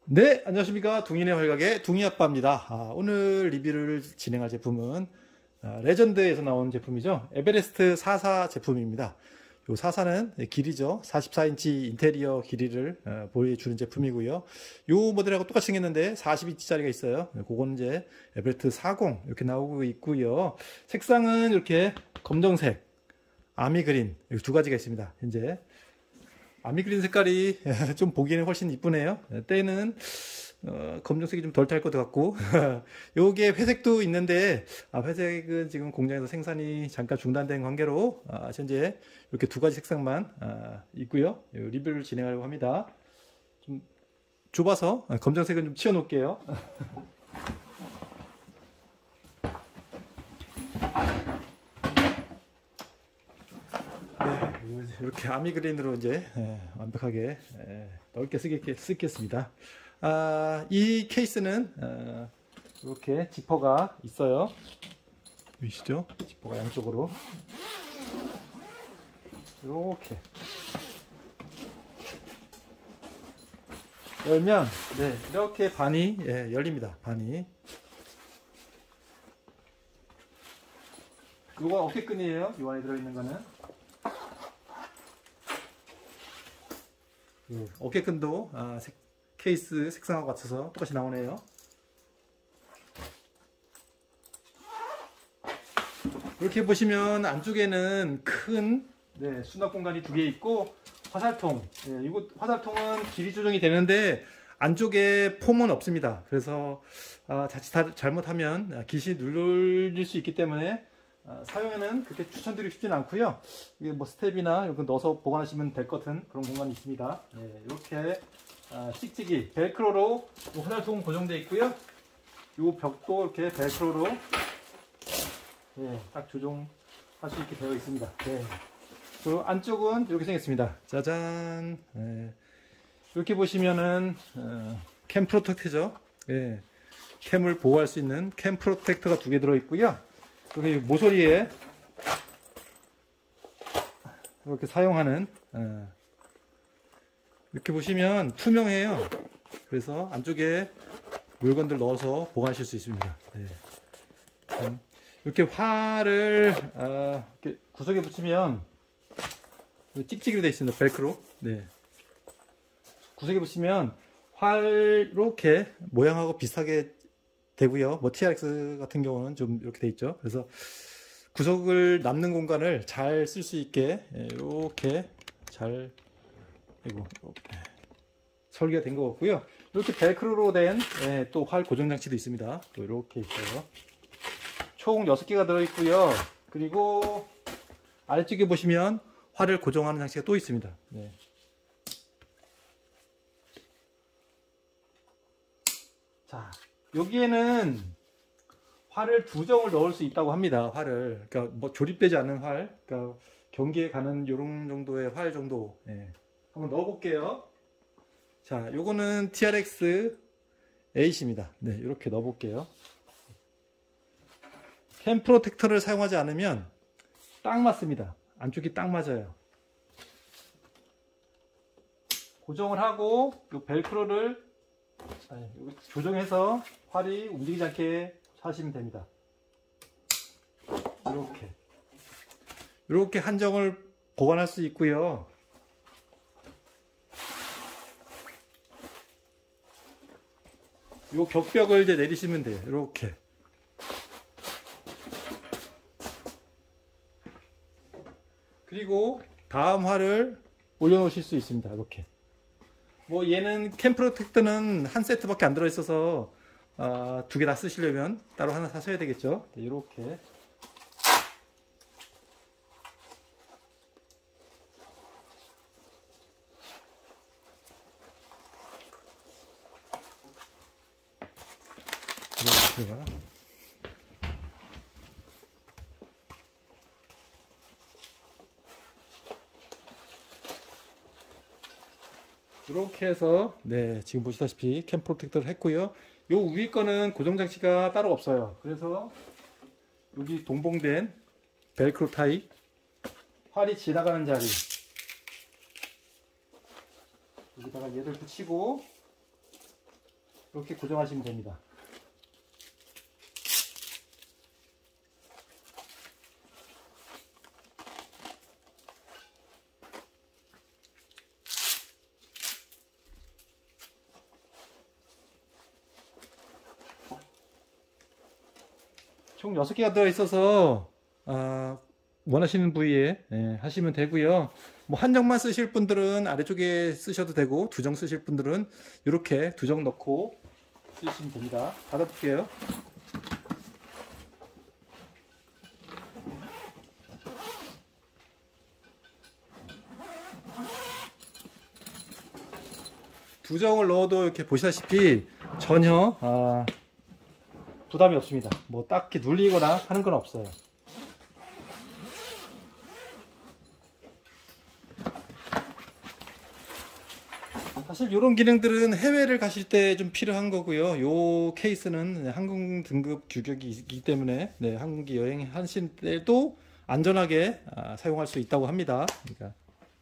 네, 안녕하십니까. 둥이네 활각의 둥이아빠입니다. 오늘 리뷰를 진행할 제품은 레전드에서 나온 제품이죠. 에베레스트 44 제품입니다. 요 44는 길이죠. 44인치 인테리어 길이를 보여주는 제품이고요. 요 모델하고 똑같이 생겼는데 40인치짜리가 있어요. 그건 이제 에베레스트 40 이렇게 나오고 있고요. 색상은 이렇게 검정색, 아미 그린 두 가지가 있습니다. 현재 아미그린 색깔이 좀 보기에는 훨씬 이쁘네요. 때는 검정색이 좀 덜 탈 것 같고 요게 회색도 있는데 회색은 지금 공장에서 생산이 잠깐 중단된 관계로 현재 이렇게 두 가지 색상만 있고요. 리뷰를 진행하려고 합니다. 좀 좁아서 검정색은 좀 치워 놓을게요. 이렇게 아미그린으로 이제 완벽하게 넓게 쓰겠습니다. 이 케이스는 이렇게 지퍼가 있어요. 보이시죠? 지퍼가 양쪽으로 이렇게 열면 이렇게 반이 열립니다. 반이. 이거 어깨끈이에요. 이 안에 들어있는 거는. 어깨끈도 케이스 색상하고 같아서 똑같이 나오네요. 이렇게 보시면 안쪽에는 큰 수납 공간이 두 개 있고 화살통. 이거 화살통은 길이 조정이 되는데 안쪽에 폼은 없습니다. 그래서 자칫 잘못하면 깃이 눌릴 수 있기 때문에 사용에는 그렇게 추천드리고 싶진 않고요. 이게 뭐 스텝이나 이렇게 넣어서 보관하시면 될 것 같은 그런 공간이 있습니다. 이렇게 찍찍이 벨크로로 화살통 고정되어 있고요. 이 벽도 이렇게 벨크로로 딱 조정할 수 있게 되어 있습니다. 그리고 안쪽은 이렇게 생겼습니다. 짜잔. 이렇게 보시면은 캠 프로텍터죠. 캠을 보호할 수 있는 캠 프로텍터가 두 개 들어 있고요. 여기 모서리에 이렇게 사용하는 이렇게 보시면 투명해요. 그래서 안쪽에 물건들 넣어서 보관하실 수 있습니다. 이렇게 활을 이렇게 구석에 붙이면 찍찍이로 되어 있습니다. 벨크로. 구석에 붙이면 활 이렇게 모양하고 비슷하게 되고요. 뭐 TRX 같은 경우는 좀 이렇게 돼 있죠. 그래서 구석을 남는 공간을 잘 쓸 수 있게 이렇게 잘 이렇게 설계가 된 것 같고요. 이렇게 벨크로로 된 또 활 고정 장치도 있습니다. 또 이렇게 있어요. 총 6개가 들어 있고요. 그리고 아래쪽에 보시면 활을 고정하는 장치가 또 있습니다. 자, 여기에는 활을 2정을 넣을 수 있다고 합니다. 활을. 그러니까 뭐 조립되지 않은 활, 그러니까 경기에 가는 요런 정도의 활 정도. 한번 넣어 볼게요. 자, 요거는 TRX 8입니다. 이렇게 넣어 볼게요. 캠 프로텍터를 사용하지 않으면 딱 맞습니다. 안쪽이 딱 맞아요. 고정을 하고 요 벨크로를 조정해서 활이 움직이지 않게 하시면 됩니다. 이렇게 한정을 보관할 수 있고요. 요 격벽을 이제 내리시면 돼요. 이렇게. 그리고 다음 활을 올려놓으실 수 있습니다. 이렇게. 뭐 얘는 캠 프로텍터는 한 세트밖에 안 들어있어서 2개 다 쓰시려면 따로 하나 사셔야 되겠죠. 이렇게. 이렇게 해서 지금 보시다시피 캠 프로텍터를 했고요. 요 위에 거는 고정 장치가 따로 없어요. 그래서 여기 동봉된 벨크로 타입 활이 지나가는 자리 여기다가 얘를 붙이고 이렇게 고정하시면 됩니다. 총 6개가 들어있어서 원하시는 부위에 하시면 되고요. 뭐 한정만 쓰실 분들은 아래쪽에 쓰셔도 되고, 두 정 쓰실 분들은 이렇게 두 정 넣고 쓰시면 됩니다. 닫아볼게요. 두 정을 넣어도 이렇게 보시다시피 전혀 부담이 없습니다. 뭐 딱히 눌리거나 하는 건 없어요. 사실 이런 기능들은 해외를 가실 때 좀 필요한 거고요. 요 케이스는 항공 등급 규격이 있기 때문에 항공기 여행 하실 때도 안전하게 사용할 수 있다고 합니다. 그러니까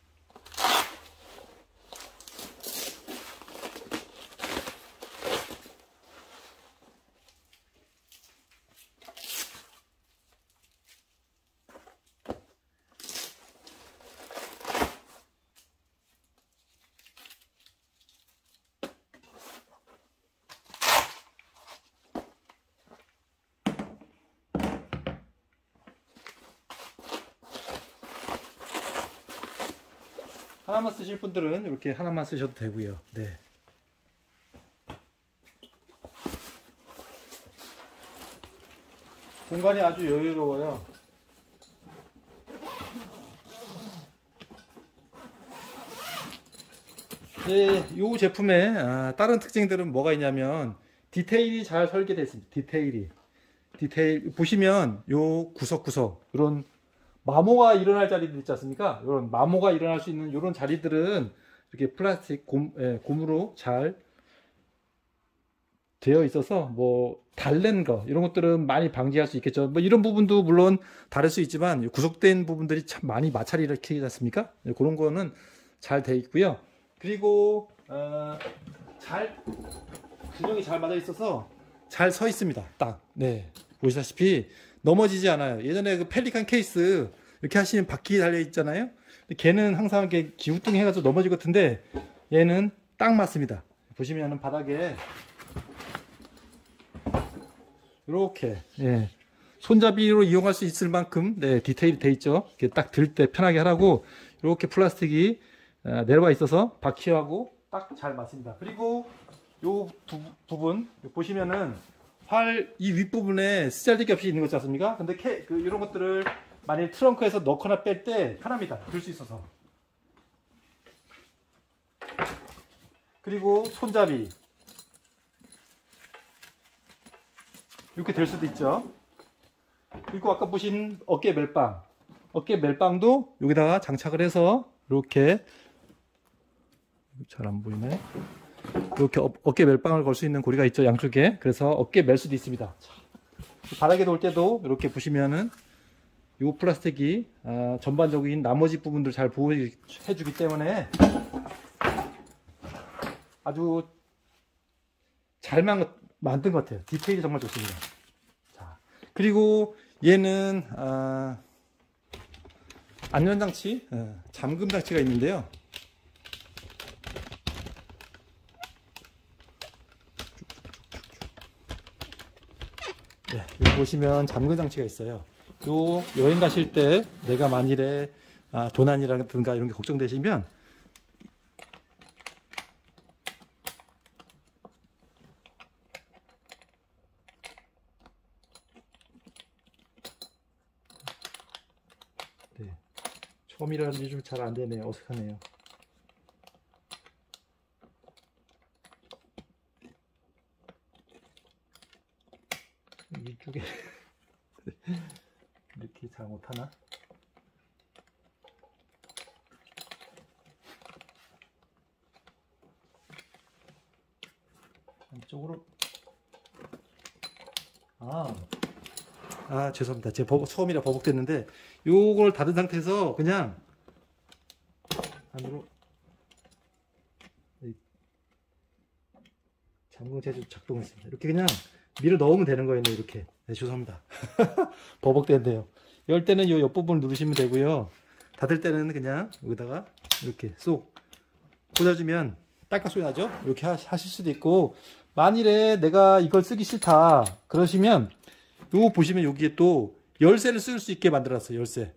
하나만 쓰실 분들은 이렇게 하나만 쓰셔도 되고요. 네. 공간이 아주 여유로워요. 네, 이 제품의 다른 특징들은 뭐가 있냐면 디테일이 잘 설계되어 있습니다. 디테일 보시면 요 구석구석 이런 마모가 일어날 자리들 있지 않습니까? 이런 마모가 일어날 수 있는 이런 자리들은 이렇게 플라스틱 곰으로 잘 되어 있어서 뭐 달랜 거 이런 것들은 많이 방지할 수 있겠죠. 뭐 이런 부분도 물론 다를 수 있지만 구속된 부분들이 참 많이 마찰이 일으키지 않습니까? 그런 거는 잘 되어 있고요. 그리고 균형이 잘 맞아 있어서 잘 서 있습니다. 딱 보시다시피 넘어지지 않아요. 예전에 그 펠리칸 케이스 이렇게 하시면 바퀴 달려 있잖아요. 걔는 항상 이렇게 기우뚱 해가지고 넘어질 것 같은데 얘는 딱 맞습니다. 보시면은 바닥에 이렇게 손잡이로 이용할 수 있을 만큼 디테일이 돼 있죠. 이렇게 딱 들 때 편하게 하라고 이렇게 플라스틱이 내려와 있어서 바퀴하고 딱 잘 맞습니다. 그리고 요 부분 보시면은 활 이 윗부분에 쓰잘데기 없이 있는 거 있지 않습니까? 근데 이런 것들을 만약 트렁크에서 넣거나 뺄 때 편합니다. 들 수 있어서. 그리고 손잡이 이렇게 될 수도 있죠. 그리고 아까 보신 어깨 멜빵도 여기다가 장착을 해서 이렇게 잘 안 보이네. 이렇게 어깨 멜빵을 걸 수 있는 고리가 있죠, 양쪽에. 그래서 어깨 멜 수도 있습니다. 바닥에 놓을 때도 이렇게 보시면은 이 플라스틱이 전반적인 나머지 부분들 잘 보호해 주기 때문에 아주 잘 만든 것 같아요. 디테일이 정말 좋습니다. 자, 그리고 얘는 안전장치, 잠금 장치가 있는데요. 여기 보시면 잠금 장치가 있어요. 요 여행 가실 때 내가 만일에 도난이라든가 이런 게 걱정되시면 처음이라는지 좀 잘 안 되네요. 어색하네요. 이쪽에 이렇게 잘 못하나? 이쪽으로 죄송합니다. 제 처음이라 버벅댔는데 요걸 닫은 상태에서 그냥 안으로 잠금 제조 작동했습니다. 이렇게 그냥 밀어 넣으면 되는 거예요. 이렇게. 네, 죄송합니다. 버벅대는데요. 열 때는 이 옆부분 누르시면 되고요. 닫을 때는 그냥 여기다가 이렇게 쏙 꽂아주면 딸깍 소리 나죠? 이렇게 하실 수도 있고, 만일에 내가 이걸 쓰기 싫다 그러시면 요거 보시면 여기에 또 열쇠를 쓸 수 있게 만들었어요. 열쇠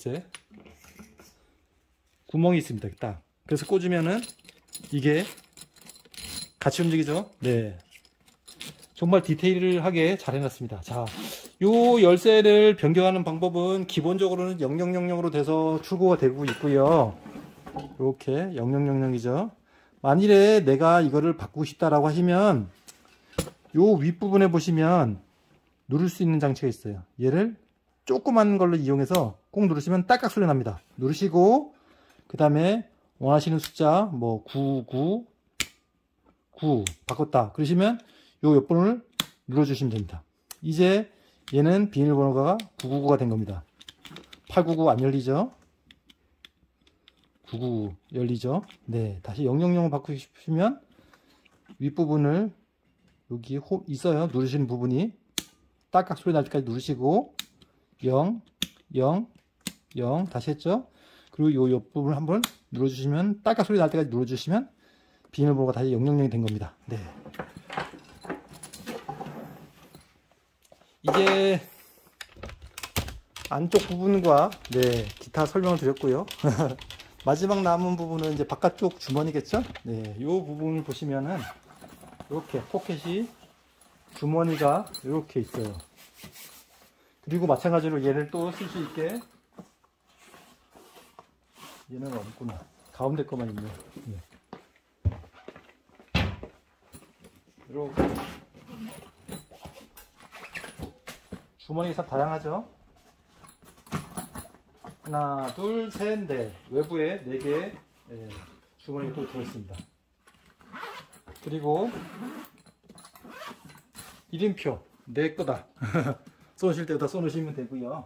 구멍이 있습니다. 딱. 그래서 꽂으면은 이게 같이 움직이죠. 네, 정말 디테일하게 잘 해놨습니다. 자, 요 열쇠를 변경하는 방법은 기본적으로는 0000으로 돼서 출고가 되고 있고요. 이렇게 0000이죠. 만일에 내가 이거를 바꾸고 싶다라고 하시면 요 윗부분에 보시면 누를 수 있는 장치가 있어요. 얘를 조그만 걸로 이용해서 꼭 누르시면 딸깍 소리 납니다. 누르시고 그 다음에 원하시는 숫자 뭐 999 바꿨다 그러시면 요 옆부분을 눌러주시면 됩니다. 이제 얘는 비밀번호가 999가 된 겁니다. 899 안 열리죠? 999 열리죠? 네, 다시 000으로 바꾸고 싶으면 윗부분을 여기 있어요. 누르시는 부분이 딸깍 소리 날 때까지 누르시고 0 0 0 다시 했죠? 그리고 요 옆부분을 한번 눌러주시면 딸깍 소리 날 때까지 눌러주시면 비밀번호가 다시 000이 된 겁니다. 네. 이제 안쪽 부분과 네, 기타 설명을 드렸고요. 마지막 남은 부분은 이제 바깥쪽 주머니겠죠? 네, 이 부분을 보시면은 이렇게 포켓이 주머니가 이렇게 있어요. 그리고 마찬가지로 얘를 또 쓸 수 있게 얘는 없구나. 가운데 거만 있네. 네. 이렇게 주머니가 다양하죠? 하나, 둘, 셋, 넷. 외부에 4개의 주머니가 또 들어있습니다. 그리고 이름표, 내 거다. 쏘실 때다 쏘놓으시면 되고요.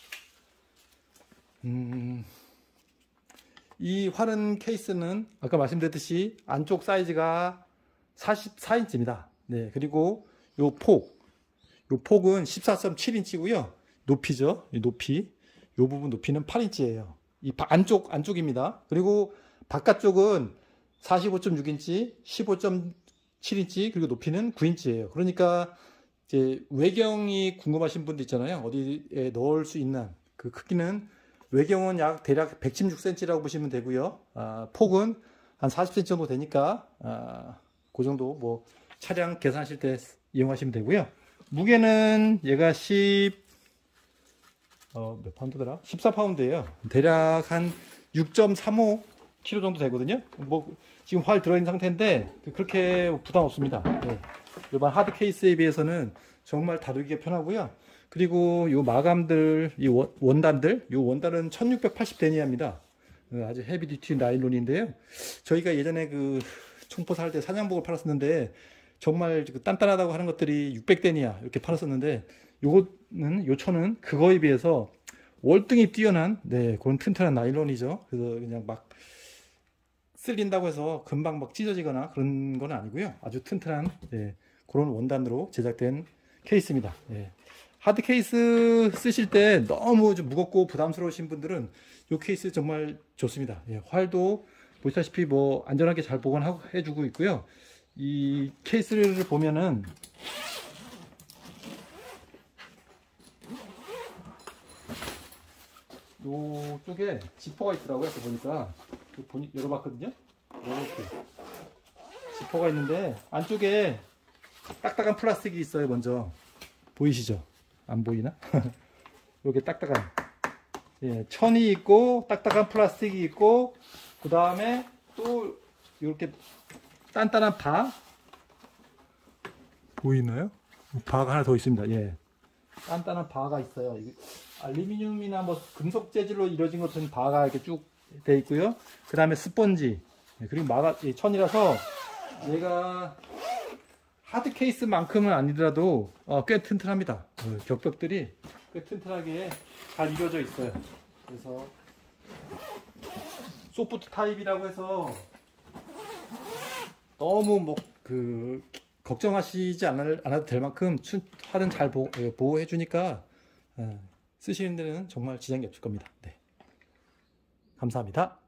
이 활은 케이스는 아까 말씀드렸듯이 안쪽 사이즈가 44인치입니다. 네, 그리고 요 폭은 14.7인치고요. 높이죠. 높이. 요 부분 높이는 8인치예요. 이 안쪽입니다. 그리고 바깥쪽은 45.6인치, 15.7인치, 그리고 높이는 9인치예요. 그러니까 이제 외경이 궁금하신 분들 있잖아요. 어디에 넣을 수 있는 그 크기는 외경은 대략 116cm라고 보시면 되고요. 폭은 한 40cm 정도 되니까 그 정도 뭐 차량 계산하실 때 이용하시면 되고요. 무게는 얘가 몇 파운드더라? 14파운드예요. 대략 한 6.35kg 정도 되거든요. 뭐 지금 활 들어있는 상태인데 그렇게 부담 없습니다. 네. 일반 하드 케이스에 비해서는 정말 다루기가 편하고요. 그리고 이 마감들, 이 원단들, 이 원단은 1680 데니아입니다. 아주 헤비 듀티 나일론인데요. 저희가 예전에 그 총포 살 때 사냥복을 팔았었는데 정말 그 단단하다고 하는 것들이 600 데니아 이렇게 팔았었는데 요 천은 그거에 비해서 월등히 뛰어난 네, 그런 튼튼한 나일론이죠. 그래서 그냥 막 쓸린다고 해서 금방 막 찢어지거나 그런 건 아니고요. 아주 튼튼한 네, 그런 원단으로 제작된 케이스입니다. 네. 하드 케이스 쓰실 때 너무 좀 무겁고 부담스러우신 분들은 이 케이스 정말 좋습니다. 예, 활도 보시다시피 뭐 안전하게 잘 보관해 주고 있고요. 이 케이스를 보면은 요쪽에 지퍼가 있더라고요. 보니까 열어봤거든요. 이렇게 지퍼가 있는데 안쪽에 딱딱한 플라스틱이 있어요. 먼저 보이시죠? 안 보이나? 이렇게 딱딱한 예, 천이 있고 딱딱한 플라스틱이 있고 그 다음에 또 이렇게 단단한 바 보이나요? 바가 하나 더 있습니다. 예, 단단한 바가 있어요. 알루미늄이나 뭐 금속 재질로 이루어진 것은 바가 이렇게 쭉 돼 있고요. 그 다음에 스펀지 그리고 천이라서 얘가 하드 케이스만큼은 아니더라도 꽤 튼튼합니다. 격벽들이 꽤 튼튼하게 잘 이루어져 있어요. 그래서 소프트 타입이라고 해서 너무 뭐 그 걱정하시지 않아도 될 만큼 활은 잘 보호해 주니까 쓰시는 데는 정말 지장이 없을 겁니다. 네. 감사합니다.